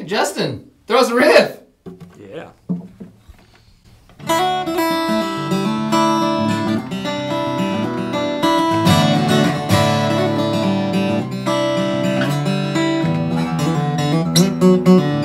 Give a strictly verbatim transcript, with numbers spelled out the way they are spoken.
Justin, throw us a riff. Yeah. Thank you.